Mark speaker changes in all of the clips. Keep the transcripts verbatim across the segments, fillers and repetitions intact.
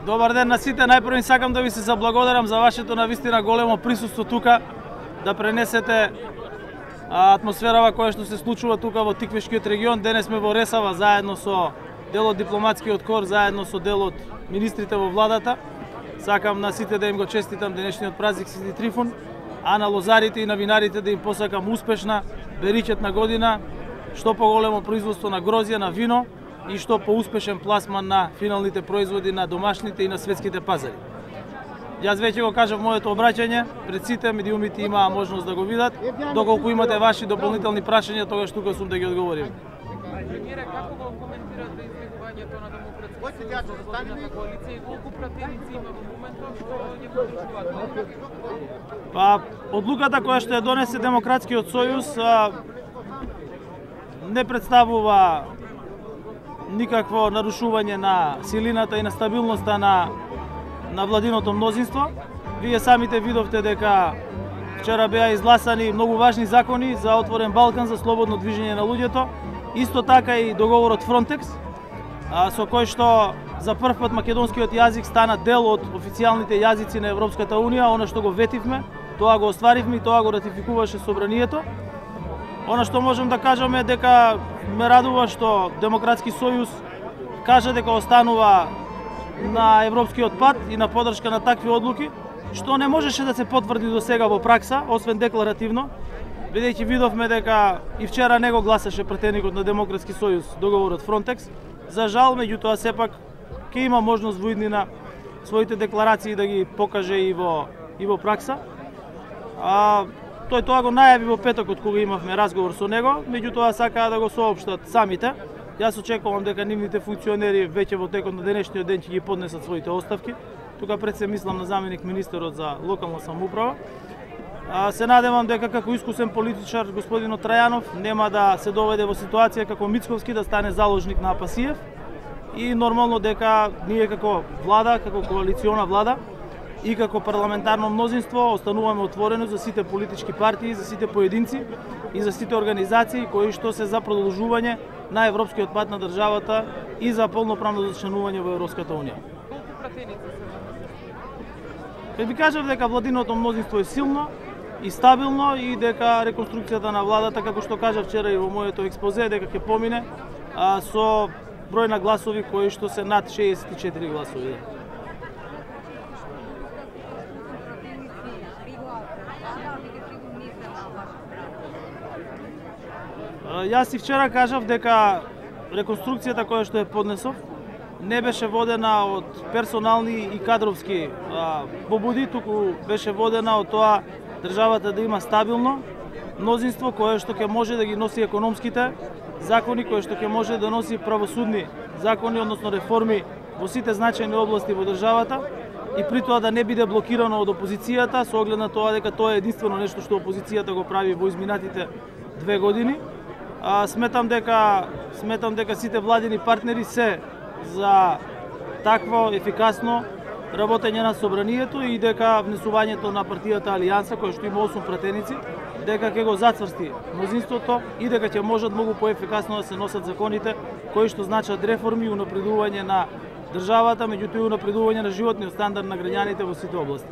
Speaker 1: Добар ден на сите. Најпрво сакам да ви се заблагодарам за вашето навистина големо присуство тука, да пренесете атмосферава која што се случува тука во Тиквишкиот регион. Денес сме во Ресава заедно со дел од дипломатскиот кор, заедно со дел од министрите во владата. Сакам на сите да им го честитам денешниот празник Свети Трифун, а на лозарите и на винарите да им посакам успешна беричетна година, што поголемо производство на грозје, на вино и што поуспешен пласман на финалните производи на домашните и на светските пазари. Јас веќе го кажав моето обраќање, пред сите медиумите имаа можност да го видат. Доколку имате ваши дополнителни прашања, тогаш тука сум да ги одговорим.
Speaker 2: Премиере, како го коментирате избегувањето на демократската коалиција и колку пратеници има во моментот што ќе подржуваат?
Speaker 1: Па, одлуката која што ја донесе Демократскиот сојуз не представува никакво нарушување на силината и на стабилноста на на владиното мнозинство. Вие самите видовте дека вчера беа изгласани многу важни закони за отворен Балкан, за слободно движење на луѓето. Исто така и договорот Фронтекс, со кој што за прв пат македонскиот јазик стана дел од официјалните јазици на Европската унија. Она што го ветивме, тоа го остваривме и тоа го ратификуваше собранието. Она што можем да кажеме е дека ме радува што Демократски сојуз кажа дека останува на европскиот пат и на подршка на такви одлуки, што не можеше да се потврди до сега во пракса, освен декларативно, бидејќи видовме дека и вчера не го гласаше пратеникот на Демократски сојуз договорот Фронтекс. За жал, меѓутоа сепак ќе има можност во иднина своите декларации да ги покаже и во и во пракса. А тој тоа го најави во петокот кога имавме разговор со него, меѓутоа сакаа да го соопштат самите. Јас очекувам дека нивните функционери веќе во текот на денешниот ден ќе ги поднесат своите оставки. Тука пред се мислам на заменик министерот за локална самоуправа. А, се надевам дека како искусен политичар господинот Трајанов нема да се доведе во ситуација како Мицковски да стане заложник на Апасиев и нормално дека ние како влада, како коалициона влада и како парламентарно мнозинство остануваме отворено за сите политички партии, за сите поединци и за сите организации кои што се за продолжување на европскиот пат на државата и за полноправно зачленување во Европската унија.
Speaker 2: Колку пратеници се?
Speaker 1: Ке ви кажав дека владиното мнозинство е силно и стабилно и дека реконструкцијата на владата, како што кажав вчера и во моето експозе, дека ќе помине а, со број на гласови кои што се над шеесет и четири гласови. Јас и вчера кажав дека реконструкцијата која што е поднесов не беше водена од персонални и кадровски а, побуди, туку беше водена од тоа државата да има стабилно мнозинство кое што ќе може да ги носи економските закони, кое што ќе може да носи правосудни закони, односно реформи во сите значајни области во државата и при тоа да не биде блокирано од опозицијата со оглед на тоа дека тоа е единствено нешто што опозицијата го прави во изминатите две години. А, сметам дека сметам дека сите владини партнери се за такво ефикасно работење на собранието и дека внесувањето на партијата Алијанса, која што има осум пратеници, дека ќе го зацврсти мнозинството и дека ќе можат многу поефикасно да се носат законите кои што значат реформи и унапредување на државата, меѓутоа и унапредување на животниот стандард на граѓаните во сите области.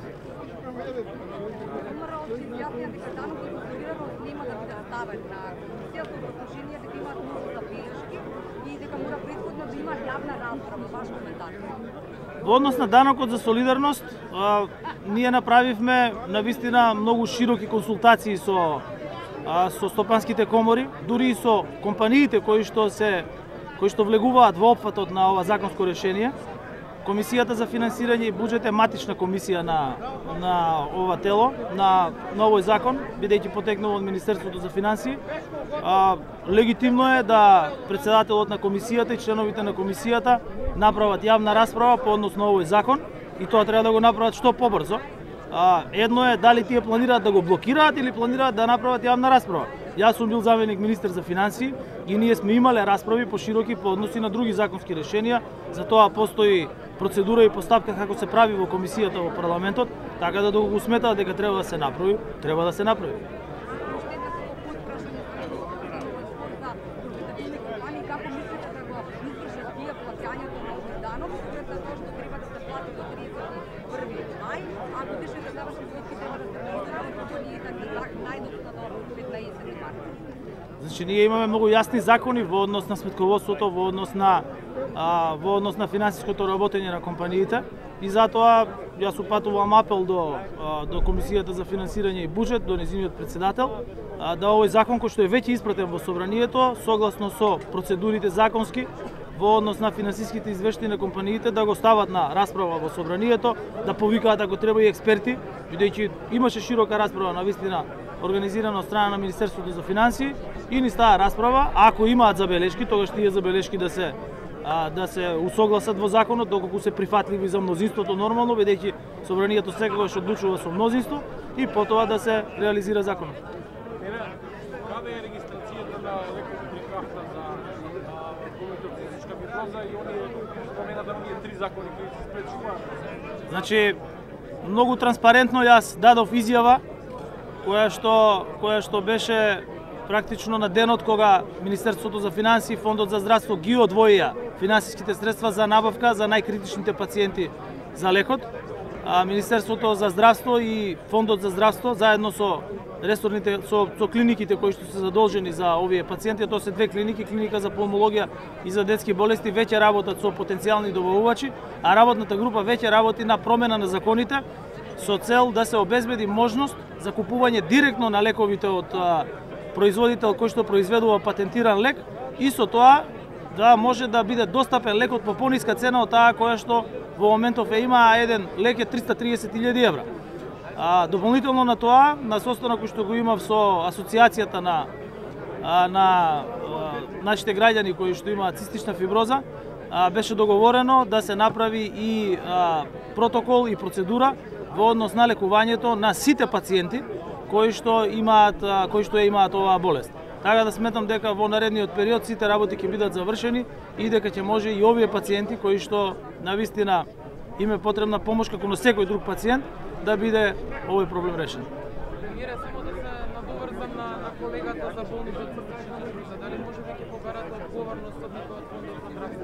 Speaker 1: Во однос на данокот за солидарност, а, ние направивме навистина многу широки консултации со а, со стопанските комори, дури и со компаниите кои што се кои што влегуваат во опфатот на ова законско решение. Комисијата за финансирање и буџет е матична комисија на на ова тело, на на овој закон, бидејќи потекнува од Министерството за финансии. А, легитимно е да председателот на комисијата и членовите на комисијата направат јавна расправа по однос на овој закон и тоа треба да го направат што побрзо. А, едно е дали тие планираат да го блокираат или планираат да направат јавна расправа. Јас сум бил заменик министер за финансии и ние сме имале расправи пошироки по односи на други законски решенија. За тоа постои процедура и постапка како се прави во комисијата во парламентот, така да го сметаат дека треба да се направи, треба да се направи. Како мислите да го извршат тие плаќањето на овој данок, според тоа што треба да Значи ние имаме многу јасни закони во однос на сметководството, во однос на а, во однос на финансиското работење на компаниите и затоа јас упатувам апел до а, до Комисијата за финансирање и буџет, до нејзиниот председател, а, да овој закон кој што е веќе испратен во собранието, согласно со процедурите законски во однос на финансиските извештаи на компаниите, да го стават на расправа во собранието, да повикаат ако треба и експерти, бидејќи имаше широка расправа на вистина организирана од страна на Министерството за финансии и ни става расправа, ако имаат забелешки, тогаш тие забелешки да се а, да се усогласат во законот, доколку се прифатливи за мнозинството нормално, бидејќи собранието секогаш одлучува со мнозинство и потоа да се реализира законот.
Speaker 3: Каде е регистрацијата на лекови при карта за комитетска бироза и оние спомена да ние три закони кои се спречуваат?
Speaker 1: Значи, многу транспарентно јас дадов изјава која што која што беше практично на денот кога Министерството за финансии и Фондот за здравство ги одвоија финансиските средства за набавка за најкритичните пациенти за лекот. А Министерството за здравство и Фондот за здравство заедно со ресорните со, со клиниките кои што се задолжени за овие пациенти, тоа се две клиники, клиника за пулмологија и за детски болести, веќе работат со потенцијални добавувачи, а работната група веќе работи на промена на законите со цел да се обезбеди можност за купување директно на лековите од а, производител кој што произведува патентиран лек и со тоа да може да биде достапен лекот по пониска цена од таа која што во моментов е има, еден лек е триста триесет илјади евра. А, дополнително на тоа, на состанок кој што го имав со асоциацијата на а, на а, нашите граѓани кои што имаат цистична фиброза, а, беше договорено да се направи и а, протокол и процедура во однос на лекувањето на сите пациенти кои што имаат кои што ја имаат оваа болест. Така да сметам дека во наредниот период сите работи ќе бидат завршени и дека ќе може и овие пациенти кои што навистина им е потребна помош како на секој друг пациент да биде овој проблем решен.
Speaker 2: Мире, само да се надоврзам на, на колегата за болните од срцечна фиброза, дали може веќе побарате одговорност од никој од Фондот за здравство?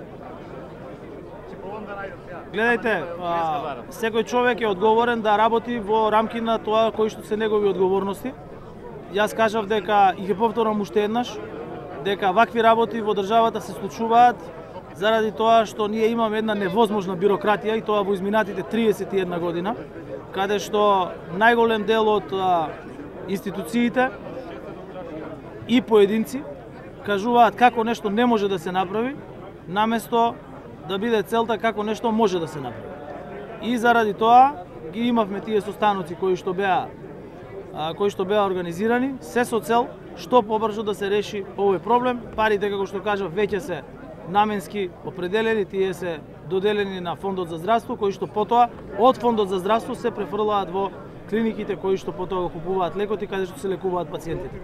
Speaker 1: Гледајте, а, секој човек е одговорен да работи во рамки на тоа кои што се негови одговорности. Јас кажав дека, и ќе повторам уште еднаш, дека вакви работи во државата се случуваат заради тоа што ние имаме една невозможна бирократија и тоа во изминатите триесет и една година, каде што најголем дел од а, институциите и поединци кажуваат како нешто не може да се направи, наместо да биде целта како нешто може да се направи. И заради тоа ги имавме тие состаноци кои што беа а, кои што беа организирани, се со цел што побрзо да се реши овој проблем. Парите, како што кажав, веќе се наменски определени, тие се доделени на Фондот за здравство, кои што потоа од Фондот за здравство се префрлаат во клиниките кои што потоа го купуваат лекоти, каде што се лекуваат пациентите.